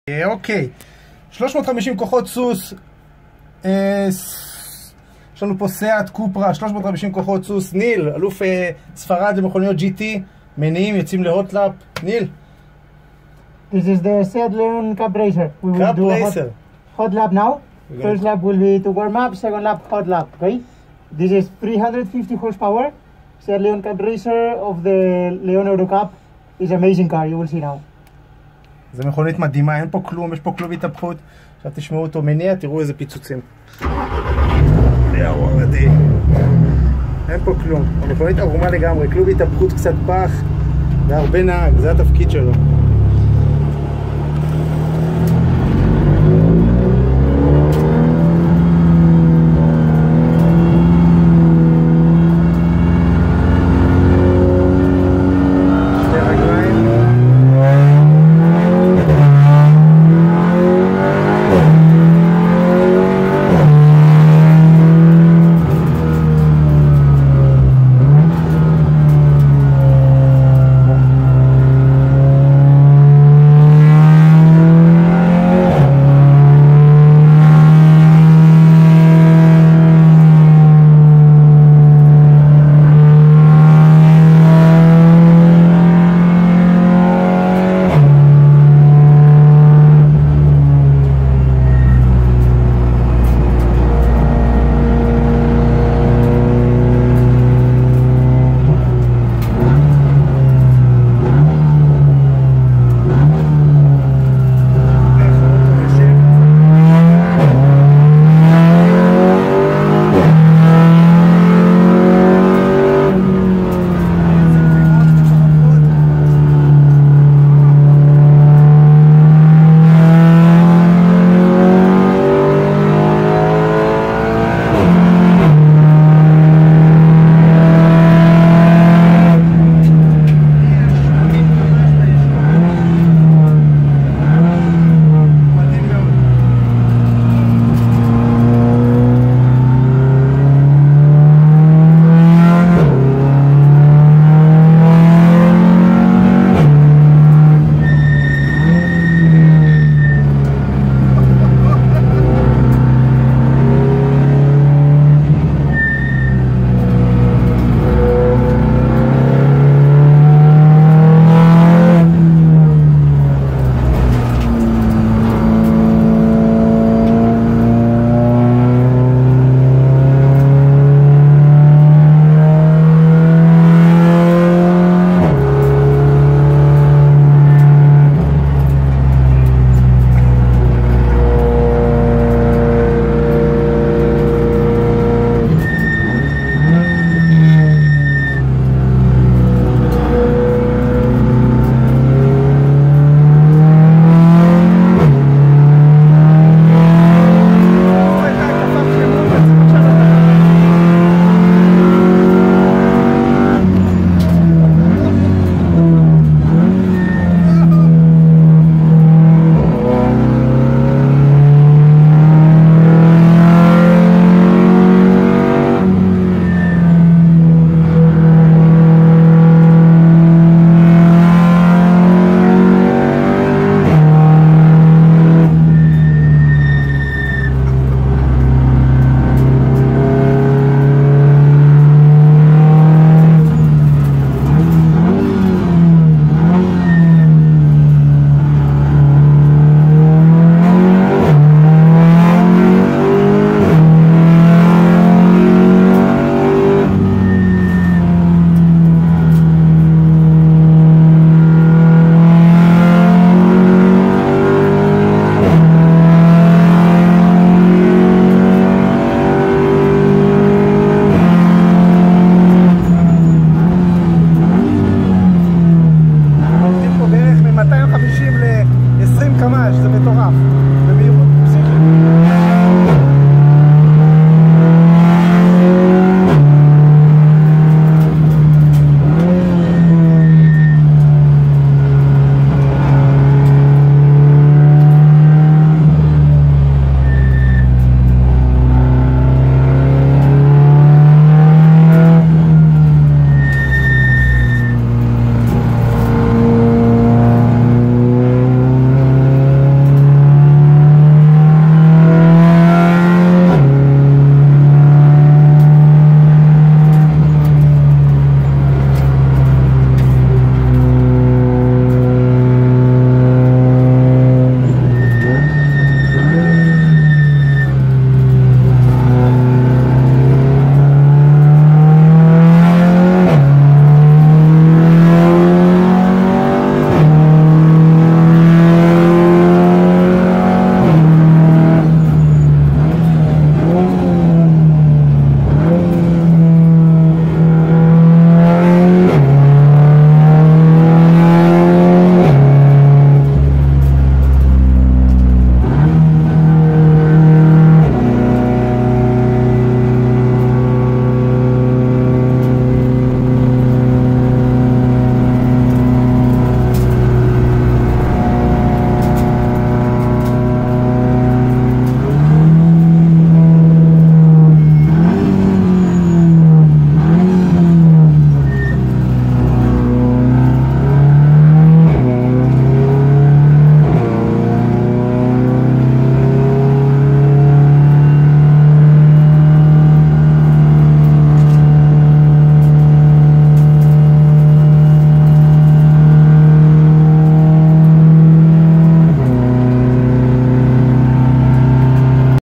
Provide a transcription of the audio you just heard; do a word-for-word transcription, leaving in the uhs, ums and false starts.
אוקיי, שלוש מאות וחמישים כוחות סוס, יש לנו פה סיאט קופרה, שלוש מאות וחמישים כוחות סוס. ניל, אלוף ספרד למכוניות ג'י טי, מניעים, יוצאים להוטלאפ. ניל. This is the Seat Leon Cup Racer. We will Cup do a Racer. hot, hot lap now. First lap will be to warm up, second lap hot lap, okay? This is three hundred fifty horsepower. Seat Leon Cup Racer of the Leon Euro Cup. It's an amazing car, you will see now. זה מכונית מדהימה, אין פה כלום, יש פה כלום התהפכות. עכשיו תשמעו אותו מניע, תראו איזה פיצוצים. יאו, מדהים. אין פה כלום. המכונית ערומה לגמרי, כלום התהפכות, קצת פח, והרבה נהג, זה התפקיד שלו.